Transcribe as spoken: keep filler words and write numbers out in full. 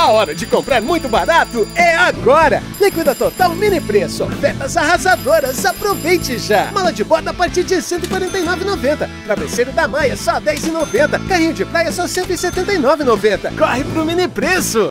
A hora de comprar muito barato é agora! Liquida Total Mini Preço. Ofertas arrasadoras. Aproveite já! Mala de borda a partir de cento e quarenta e nove reais e noventa centavos. Travesseiro da Maia só dez reais e noventa centavos. Carrinho de praia só cento e setenta e nove reais e noventa centavos. Corre pro Mini Preço!